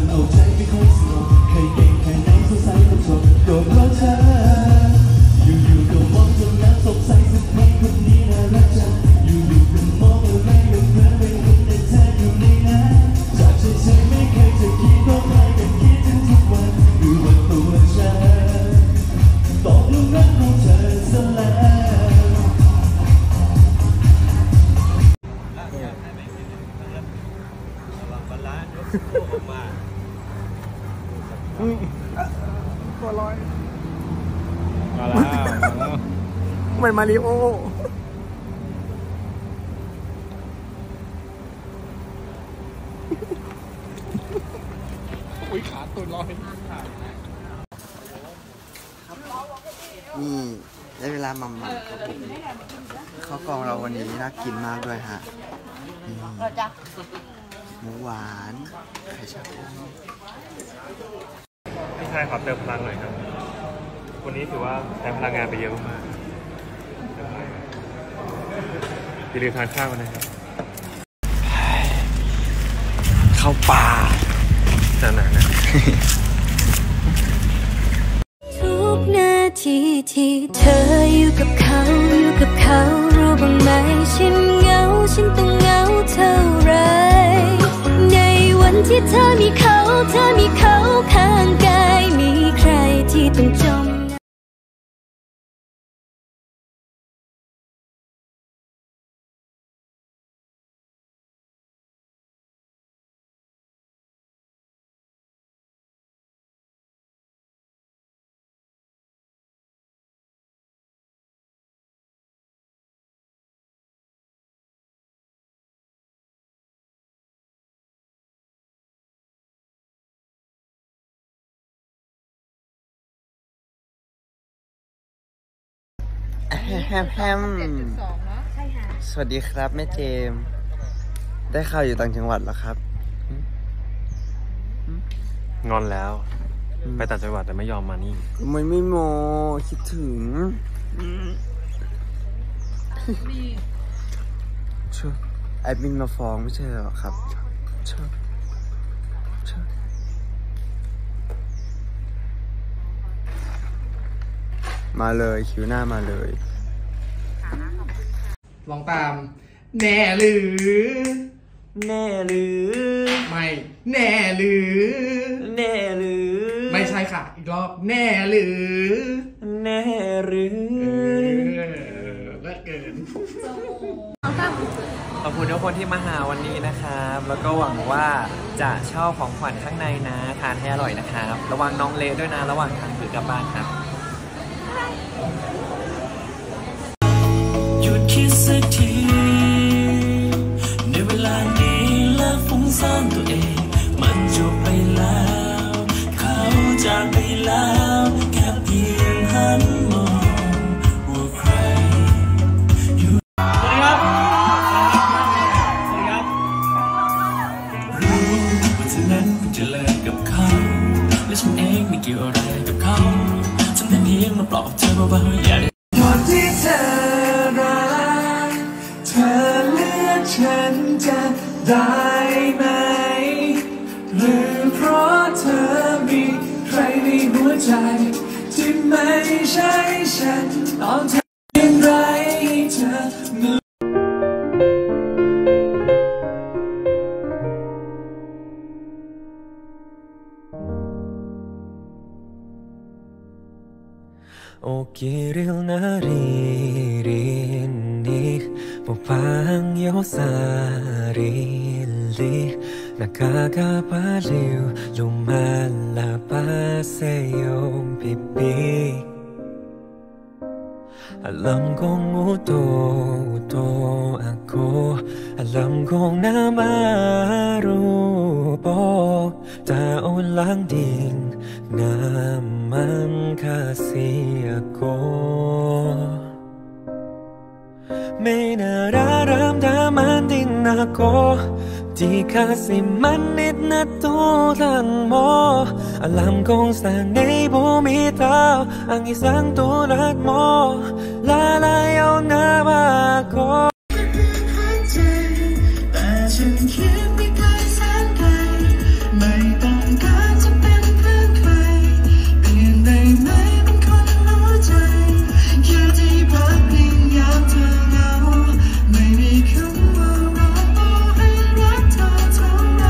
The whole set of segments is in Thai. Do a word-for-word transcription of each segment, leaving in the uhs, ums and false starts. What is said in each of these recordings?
ำเอาใจไม่ค่อยสงบเคยเก่งแค่ไหนสงสัยก็จบก็เพราะเธออยู่ๆก็มองจนแล้วสงสัยสักคนคนนี้น่ารักจังอยู่ๆก็มองอะไรก็เพลินไปเห็นแต่เธออยู่ในนั้นจากใจฉันไม่เคยจะคิดว่าใครกันคิดถึงทุกวันดูว่าตัวฉันตกหลุมรักของเธอซะแล้วตัวลอยมาแล้วเหมือนมาริโออุ้ยขาตัวลอยนี่ได้เวลามัมมัมข้าวกล่องเราวันนี้น่ากินมากด้วยฮะหมูหวานไข่ชาบูพี่ชายขอเติมพลังหน่อยครับวันนี้ถือว่าใช้พลังงานไปเยอะมากอย่าลืมทานข้าวกันนะครับเข้าป่าหนาๆนะทุกนาทีที่เธออยู่กับเขาอยู่กับเขารู้บ้างไหมฉันเหงาฉันต้องเหงาเท่าไรในวันที่เธอมีเขาเธอมีเขาข้างกายมีใครที่ต้องจมแฮมแฮมสวัสดีครับแม่เจมได้ข่าวอยู่ต่างจังหวัดเหรอครับงอนแล้วไปต่างจังหวัดแต่ไม่ยอมมานี่มันไม่โมคิดถึงช่วยไอบินมาฟ้องไม่ใช่หรอครับช่วยช่วยมาเลยคิวหน้ามาเลยลองตามแน่หรือแน่หรือไม่แน่หรือแน่หรือไม่ใช่ค่ะอีกรอบแน่หรือแน่หรือเลิศเกินขอบคุณทุกคนที่มาหาวันนี้นะครับแล้วก็หวังว่าจะชอบของขวัญข้างในนะทานให้อร่อยนะครับระวังน้องเลด้วยนะระหว่างทางถือกลับบ้านครับหยุดคิดสักทีในเวลานี้เลิกฟุ้งซ่านตัวเองมันจบไปแล้วเขาจากไปแล้วแค่เพียงหันมองว่าใครอยู่สวัสดีครับสวัสดีครับรู้ว่าเธอนั้นจะเลิกกับเขาและฉันเองไม่เกี่ยวอะไรกับเขาฉันแต่เพียงมาปลอบเธอเบาๆอย่าวันที่เธอรักเธอเลือกฉันจะได้ไหมหรือเพราะเธอมีใครในหัวใจที่ไม่ใช่ฉันต้องทำอย่างไรให้เธอ 오길을 나리리니 무방요 사릴리 나가가 발리우 루말라바세요 비비 알람공 우도 우도 않고 알람공 나마루보 다올랑딘 나만 가시야고 메나라람다만 딘나고 디가시만 닛나또랑모 알람공상의 봄이다 앙이상 또란모 라라요 나와고แต่ฉันคิดไม่เคยแสนไกลไม่ต้องการจะเป็นเพื่อนใครเปลี่ยนได้ไหมเป็นคนรู้ใจแค่ที่พักพิงยามเธอเหงาไม่มีคำว่ารอต่อให้รักเธอเท่าไร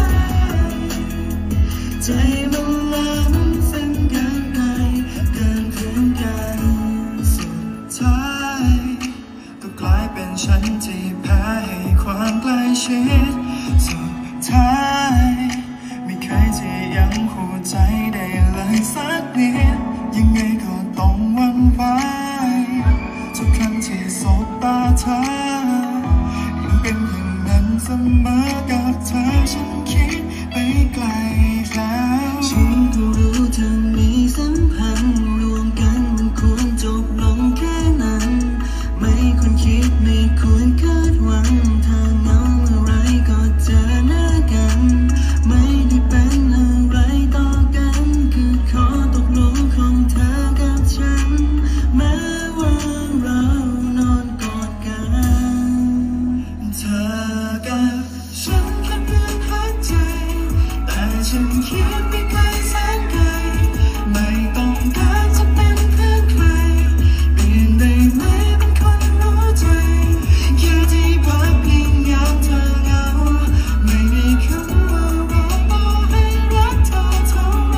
ใจมันล้ำเส้นเกินไปเกินพื้นกันสุดท้ายก็กลายเป็นฉันที่แพ้ให้ความใกล้ชิดสุดท้ายไม่เคยที่ยังหัวใจได้เลยสักนิดยังไงก็ต้องหวั่นไหวทุกครั้งที่สบตาเธอยังเป็นอย่างนั้นเสมอกับเธอฉันคิดไปไกลแล้วฉันก็รู้เธอมีสัมพันธ์รวมกันมันควรจบลงแค่นั้นไม่ควรคิดไม่ควรคาดหวังถ้าเหงาเมื่อไรก็เจอหน้ากันไม่ได้เป็นอะไรต่อกันคือขอตกลงของเธอกับฉันแม้ว่าเรานอนกอดกันเธอกับฉันแค่เพื่อนพักใจแต่ฉันคิดไปไกลแสนไกลไม่ต้องการจะเป็นเพื่อนใครเปลี่ยนได้ไหมเป็นคนรู้ใจแค่ที่พักพิงยามเธอเหงาไม่มีคำว่ารอต่อให้รักเธอเท่าไร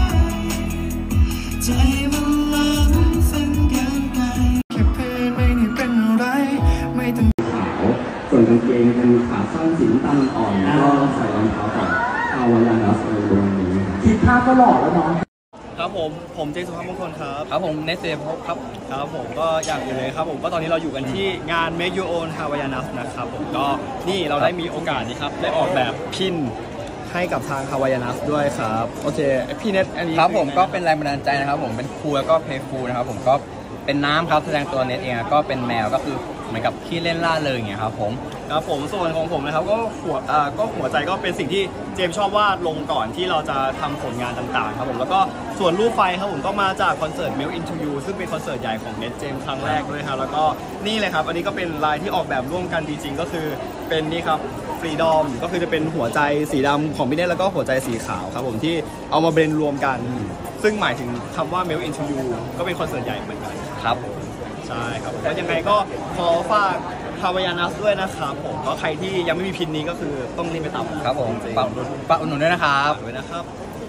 ใจมันล้ำเส้นเกินไปแค่เพื่อนไม่ได้เป็นอะไรไม่ต้องส่วนกางเกงเป็นขาสั้นสีน้ำตาลอ่อนก็ใส่รองเท้าของเอาวันละนัสในวงนี้คิดภาพก็หล่อแล้วน้องครับผมผมเจสุภาพมงคลครับครับผมเนสเซฟครับครับผมก็อยากอยู่เลยครับผมก็ตอนนี้เราอยู่กันที่งาน Make Your Own Havaianas นะครับผมก็นี่เราได้มีโอกาสนี้ครับได้ออกแบบพินให้กับทาง Havaianas ด้วยครับโอเคพี่เนสอันนี้ครับผมก็เป็นแรงบันดาลใจนะครับผมเป็นคูลแล้วก็เพลย์ฟูลนะครับผมก็เป็นน้ำครับแสดงตัวเนสเองก็เป็นแมวก็คือเหมือนกับขี้เล่นล่าเลยอย่างเงี้ยครับผมครับผมส่วนของผมนะครับก็หัวอ่าก็หัวใจก็เป็นสิ่งที่เจมส์ชอบวาดลงก่อนที่เราจะทำผลงานต่างๆครับผมแล้วก็ส่วนรูปไฟครับผมก็มาจากคอนเสิร์ต Melt Into You ซึ่งเป็นคอนเสิร์ตใหญ่ของเนสเจมส์ครั้งแรกด้วยครับแล้วก็นี่เลยครับอันนี้ก็เป็นลายที่ออกแบบร่วมกันจริงๆก็คือเป็นนี่ครับฟรีดอมก็คือจะเป็นหัวใจสีดำของพี่เนสแล้วก็หัวใจสีขาวครับผมที่เอามาเบรนรวมกันซึ่งหมายถึงคำว่า Melt Into You ก็เป็นคอนเสิร์ตใหญ่เหมือนกันครับใช่ครับแล้วยังไงก็ขอฝากHavaianasด้วยนะครับผมก็ใครที่ยังไม่มีพินนี้ก็คือต้องรีบไปตามครับผมฝากฝากอุดหนุนด้วยนะครับด้วยนะครับ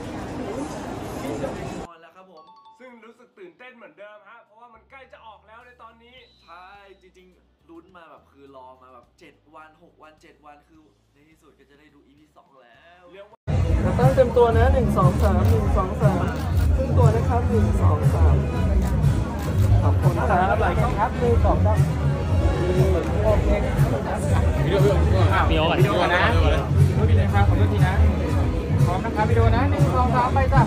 แล้วครับผมซึ่งรู้สึกตื่นเต้นเหมือนเดิมฮะเพราะว่ามันใกล้จะออกแล้วในตอนนี้ใช่จริงๆลุ้นมาแบบคือรอมาแบบเจ็ดวันหกวันเจ็ดวันคือในที่สุดก็จะได้ดู อี พี สองแล้วเรียกว่าตั้งเต็มตัวนะหนึ่ง สอง สาม หนึ่ง สอง สามขึ้นตัวนะครับหนึ่ง สอง สามขอบคุณครับหลายครับหนึ่ง สอง สามโอเควิดีโอวิดีโอวิดีโอนะวิดีโอนะครับขอโทษทีนะพร้อมนะครับวิดีโอนะหนึ่ง สอง สามไปจ้ะ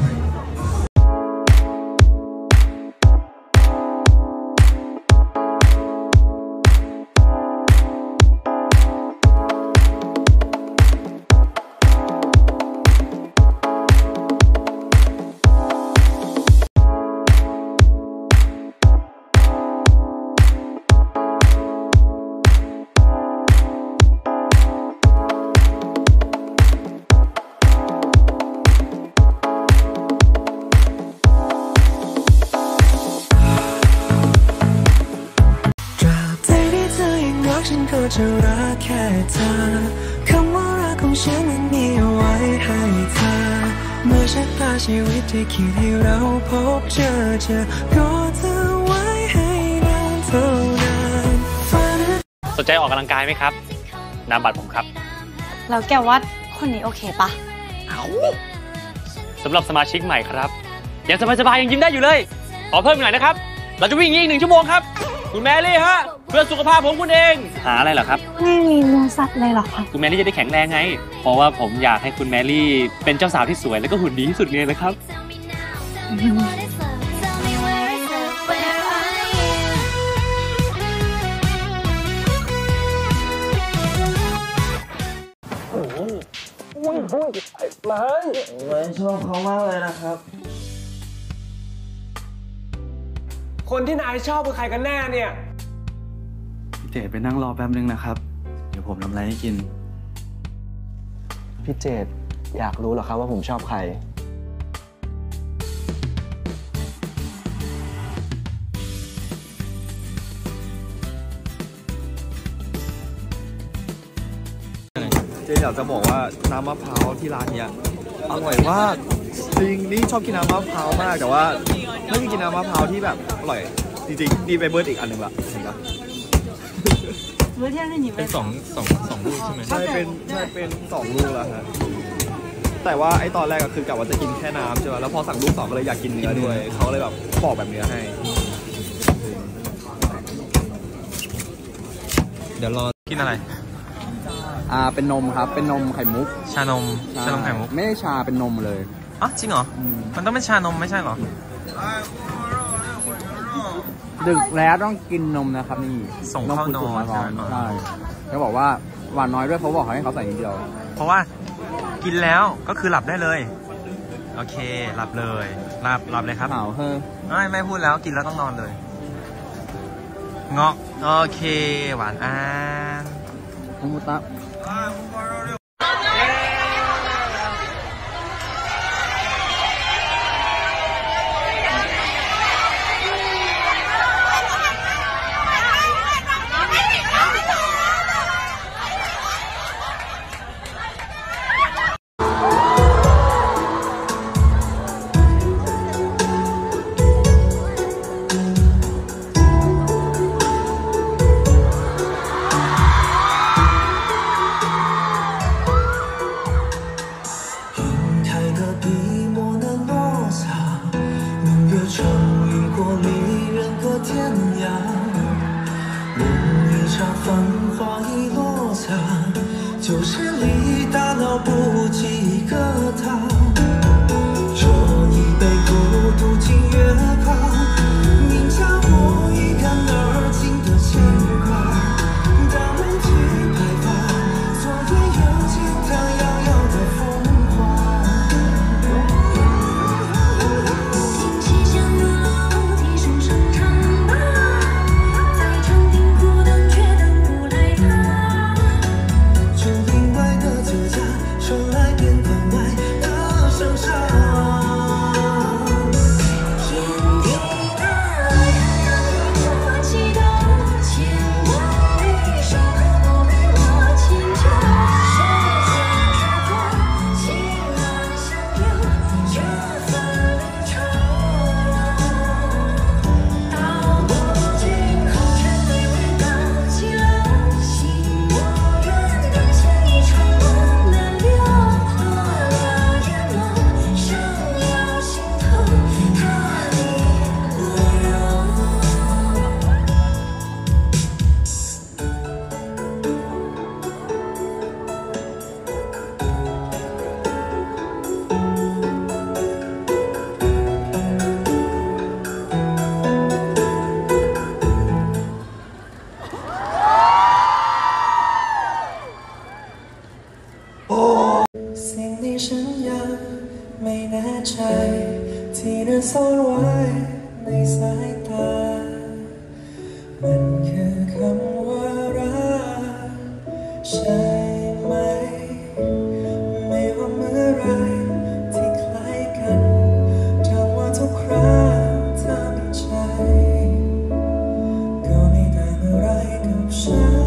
ฉันก็จะรักแค่เธอคำว่ารักของฉันมันมีเอาไว้ให้เธอเมื่อชะตาชีวิตที่คิดให้เราพบเจอเจอก็เธอไว้ให้นานเท่านานฝันสนใจออกกำลังกายไหมครับนามบัตรผมครับแล้วแกว่าคนนี้โอเคปะเอาสำหรับสมาชิกใหม่ครับยังสบายๆยังยิ้มได้อยู่เลยขอเพิ่มหน่อยนะครับเราจะวิ่งอีกหนึ่งชั่วโมงครับคุณแมรี่ฮะเพื่อสุขภาพของคุณเองหาอะไรเหรอครับไม่มีเนื้อสัตว์เลยหรอคะคุณแมรี่จะได้แข็งแรงไงเพราะว่าผมอยากให้คุณแมรี่เป็นเจ้าสาวที่สวยและก็หุ่นดีที่สุดเลยนะครับโอ้โหอุ้ยอุ้ยมาเฮ้ยชอบเขามากเลยนะครับคนที่นายชอบคือใครกันแน่เนี่ยพี่เจดไปนั่งรอแป๊บนึงนะครับเดี๋ยวผมทำอะไรให้กินพี่เจดอยากรู้เหรอครับว่าผมชอบใครอยากจะบอกว่าน้ำมะพร้าวที่ร้านเนี้ยอร่อยมากจริงนี่ชอบกินน้ำมะพร้าวมากแต่ว่าไม่มีกินน้ำมะพร้าวที่แบบอร่อยจริงๆนี่ไปเบิร์ดอีกอันหนึ่งละเห็นปะเป็นสองสองสองลูกใช่ไหมใช่เป็นใช่เป็นสองลูกแล้วฮะแต่ว่าไอ้ตอนแรกก็คือกะว่าจะกินแค่น้ำใช่ไหมแล้วพอสั่งลูกสองก็เลยอยากกินเนื้อด้วยเขาเลยแบบปอกแบบเนื้อให้เดี๋ยวรอกินอะไรอ่าเป็นนมครับเป็นนมไข่มุกชานมชานมไข่มุกไม่ได้ชาเป็นนมเลยอ๋อจริงเหรอมันต้องเป็นชานมไม่ใช่เหรอดึกแล้วต้องกินนมนะครับนี่ส่งเข้านอนใช่เขาบอกว่าหวานน้อยด้วยเขาบอกให้เขาใส่นิดเดียวเพราะว่ากินแล้วก็คือหลับได้เลยโอเคหลับเลยหลับหลับเลยครับหาวเฮ้ยไม่ไม่พูดแล้วกินแล้วต้องนอนเลยเงาะโอเคหวานอ่านมุตะ就是离大脑不及个他，这一杯孤独情越狂，宁叫我一干而尽的牵挂，大门去拍发，昨夜又见他遥遥的风华。 心气相入楼梯声声唱罢，在长亭苦等却等不来他。传来变分外的声沙，天地的爱让我祈祷，千万里上不给我迁就，世间之风，情难相留，这份离愁。到我今后全对未到极乐，心我愿感谢一场梦难留。 สิ่งที่ฉันยังไม่แน่ใจที่เธอซ่อนไว้ในสายตามันคือคำว่ารักใช่ไหมไม่ว่าเมื่อไรที่คล้ายกันจำว่าทุกครั้งทำใจก็ไม่ต่างอะไรกับฉัน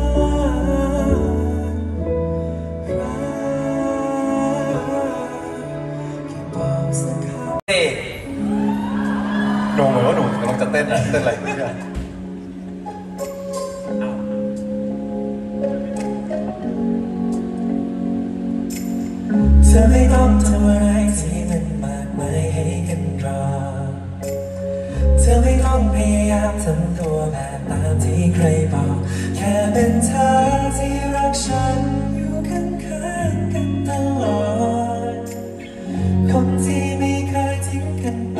หนูเหมือนว่าหนูกำลังจะเต้นอะเต้นอะไรไม่รู้เธอไม่ต้องทำอะไรที่มันมากมายให้กันรอเธอไม่ต้องพยายามทำตัวแบบตามที่ใครบอกแค่เป็นเธอที่รักฉันอยู่ข้างๆกันตลอดคนที่ไม่เคยทิ้งกันไป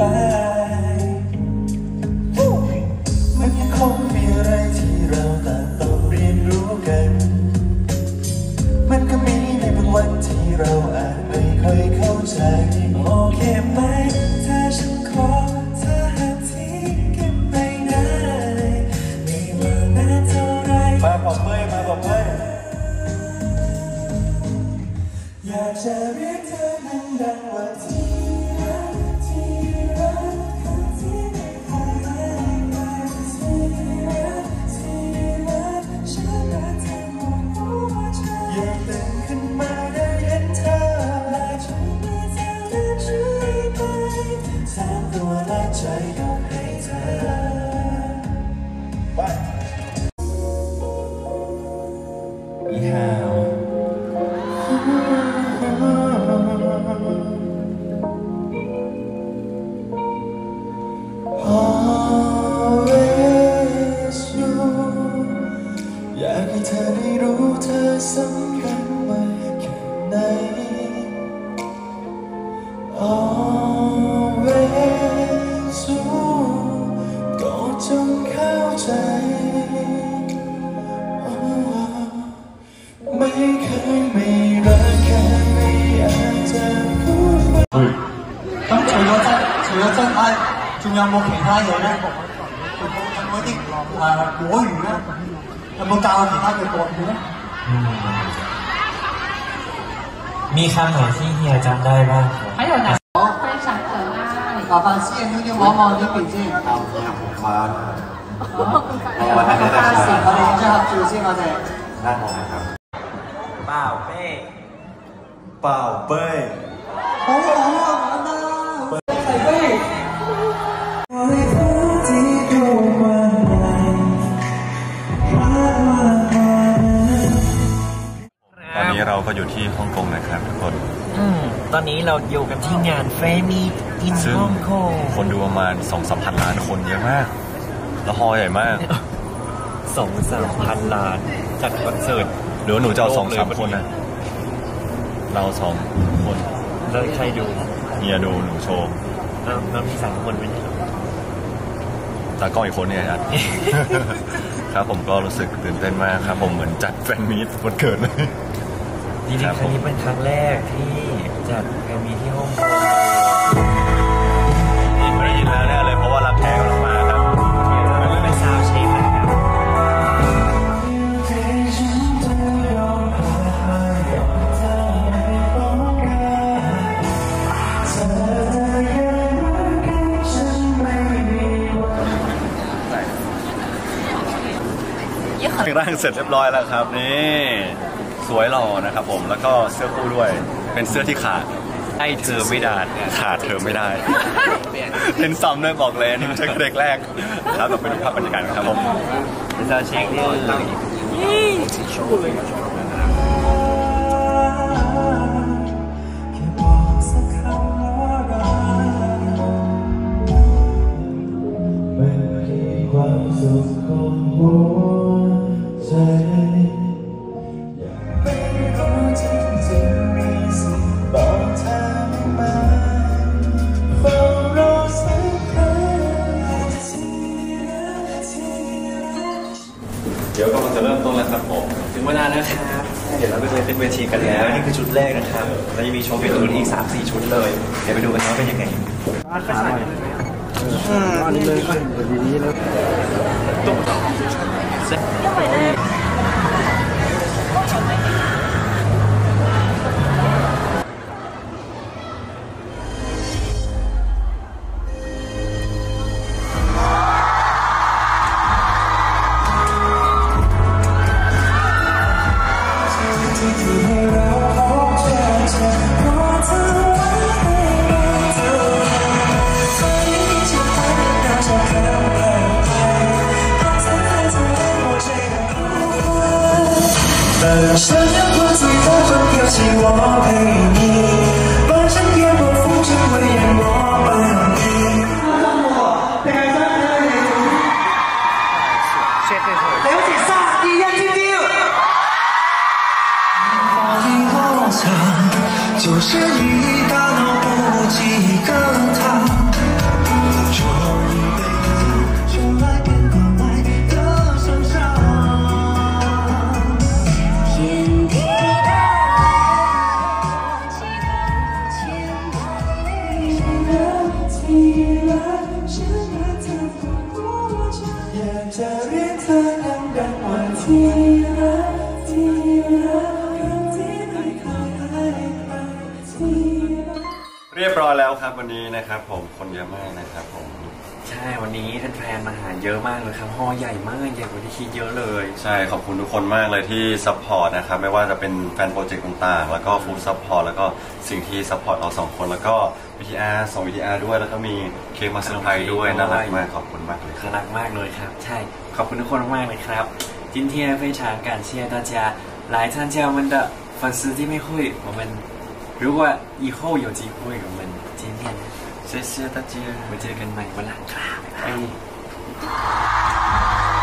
มันยังคงมีอะไรที่เราต่างต้องเรียนรู้กันมันก็มีในบางวันที่เราอาจไม่ค่อยเข้าใจโอเคไหมถ้าฉันขอเธอห้ามทิ้งกันไปได้ไม่ว่านานเท่าไรมาบอกเมื่อยมาบอกเมื่อยอยากจะเรียกเธอดังๆว่าที่รักที่รัก always ก็จงเข้าใจไม่เคยไม่รักแค่ไม่อยากจะพูด咁除咗真除咗真愛，仲有冇其他嘢咧？有冇啲誒果魚咧？有冇教其他嘅果魚咧？ มีคำไหนที่เฮียจำได้บ้างครับ還有哪非常可愛麻煩師兄呢啲望望呢邊先好快我哋加時我哋影張合照先我哋ด้านบนนะครับเป่าเป้เป่าเป้好好啊係飛ตอนนี้เราก็อยู่ที่ฮ่องกงนะครับทุกคนอืมตอนนี้เราอยู่กันที่งานเฟมีอินฮ่องกงคนดูประมาณสองสามพันล้านคนเยอะมากแล้วฮอลใหญ่มากสองสามพันล้านจัดคอนเสิร์ตหรือหนูจะเอาสองสามคนนะเราสองคนแล้วใครดูเฮียดูหนูโชว์เรามีสามคนไม่ใช่หรอตากล้องอีกคนเนี่ยครับ ครับผมก็รู้สึกตื่นเต้นมากครับผมเหมือนจัดแฟนมีตวันเกิดเลยจริงๆครั้งนี้เป็นครั้งแรกที่จัดแฟนมีตที่ฮ่องกงยินไม่ได้ยินแล้วแน่เลยเพราะว่ารับแขกเรามาครับมันไม่เป็นซาวด์เช็คนะครับร่างเสร็จเรียบร้อยแล้วครับนี่สวยหล่อนะครับผมแล้วก็เสื้อคู่ด้วยเป็นเสื้อที่ขาดให้เธอไม่ได้ขาดเธอไม่ได้เป็นซ้ำเลยบอกเลยนี่ไม่ใช่เด็กแรกครับเราไปดูภาพบรรยากาศครับผมเป็นซาวด์เช็คที่ความสุขของหัวใจอยากไม่รู้จริงๆมีสิ่งบอกเธอไหมเฝ้ารอสักครั้งเดี๋ยวก็จะเริ่มต้นแล้วครับผมถึงเวลาแล้วครับเดี๋ยวเราไปเลยเป็นเวทีกันแล้วนี่คือชุดแรกนะครับเราจะมีโชว์เป็นอื่นอีก สามสี่ ชุดเลยเดี๋ยวไปดูกันว่าเป็นยังไงขาหน่อยอันนี้เลยดีนี้แล้วตุ๊ก闪亮破碎的钟表记我陪你半山烟波浮沉为烟波伴你对不起三二一丢丢话题落场就是你大脑不及格他说一辈子说来变到来的身上เรียบร้อยแล้วครับวันนี้นะครับผมคนเยอะมากนะครับผมใช่วันนี้แฟนๆมาหาเยอะมากเลยครับฮอใหญ่มากใหญ่กว่าที่คิดเยอะเลยใช่ขอบคุณทุกคนมากเลยที่ซัพพอร์ตนะครับไม่ว่าจะเป็นแฟนโปรเจกต์ต่างๆแล้วก็ฟู้ดซัพพอร์ตแล้วก็สิ่งที่ซัพพอร์ตเราสองคนแล้วก็ วี ที อาร์ ส่ง วี ที อาร์ ด้วยแล้วก็มีเค้กมาเซอร์ไพรส์ด้วยน่ารักมากขอบคุณมากเลยน่ารักมากเลยครับใช่ขอบคุณทุกคนมากเลยครับ今天非常感谢大家来参加我们的粉丝见面会我们如果以后有机会我们见面谢谢大家ไว้เจอกันใหม่วันหลังครับบ๊ายบาย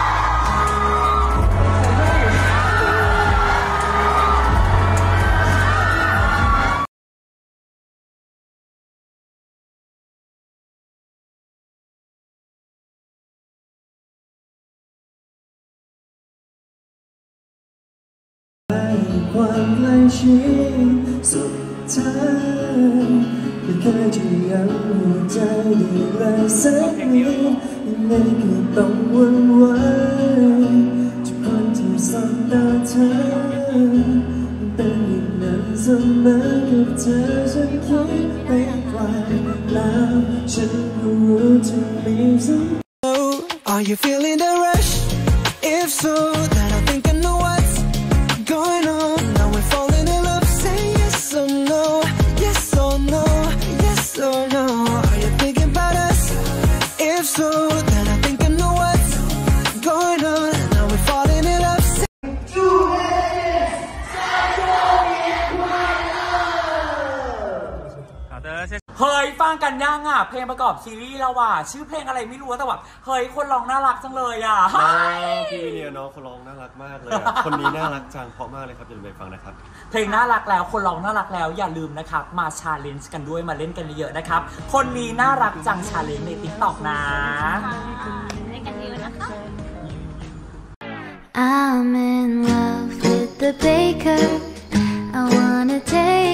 ความใกล้ชิดสุดท้ายไม่เคยจะยังหัวใจได้เลยสักนิดยังไงก็ต้องวันไหวทุกคนที่สบตาเธอเป็นอย่างนั้นเสมอกับเธอฉันคิดไปไกลแล้วฉันก็รู้จะมีสัก Are you feeling the rush? If so, then I think I know what's going on. Now we're falling in love. Say yes or no, yes or no, yes or no. Are you thinking about us? If so, then I think I know what's going on. Now we're falling in love. Say yes. เฮ้ยฟังกันยังอ่ะเพลงประกอบซีรีส์เราอ่ะชื่อเพลงอะไรไม่รู้แต่แบบเฮ้ยคนร้องน่ารักจังเลยอ่ะพี่เนี่ยน้องเขาร้องน่ารักมากเลยคนนี้น่ารักจังเพราะมากเลยครับอย่าลืมไปฟังนะครับเพลงน่ารักแล้วคนร้องน่ารักแล้วอย่าลืมนะครับมาชาเลนจ์กันด้วยมาเล่นกันเยอะๆนะครับคนนี้น่ารักจังชาเลนจ์ใน ติ๊กต็อก นะเล่นกันเยอะนะคะ I'm in love with the baker I wanna take